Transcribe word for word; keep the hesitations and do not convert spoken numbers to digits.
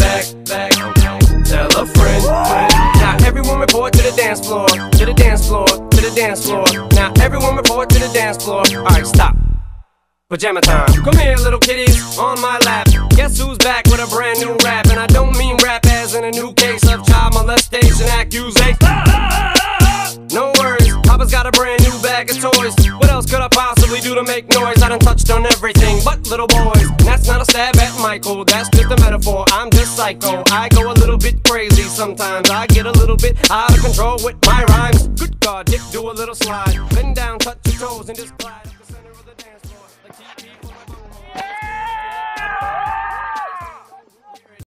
back, back. Tell a friend, friend. Now everyone report to the dance floor, to the dance floor, to the dance floor. Now everyone report to the dance floor. Alright, stop. Pajama time. Come here, little kitties, on my lap. Guess who's back with a brand new rap? And I don't mean rap as in a new case of child molestation accusation. No worries, Papa's got a brand new bag of toys. What else could I possibly do to make noise? I done touched on everything but little boys. And that's not a stab at Michael, that's just a metaphor. I'm just psycho, I go a little bit crazy sometimes. I get a little bit out of control with my rhymes. Good God, Dick, do a little slide. Bend down, touch your toes, and just glide up the center of the dance floor. Like T V full of